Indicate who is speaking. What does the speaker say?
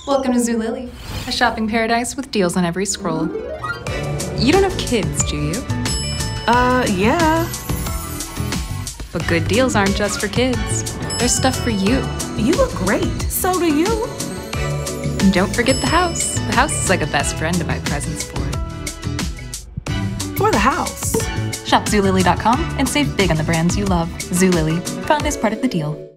Speaker 1: Welcome to Zulily, a shopping paradise with deals on every scroll. You don't have kids, do you?
Speaker 2: Yeah.
Speaker 1: But good deals aren't just for kids. There's stuff for you.
Speaker 2: You look great. So do you.
Speaker 1: And don't forget the house. The house is like a best friend to buy presents for.
Speaker 2: For the house.
Speaker 1: Shop Zulily.com and save big on the brands you love. Zulily, fun is part of the deal.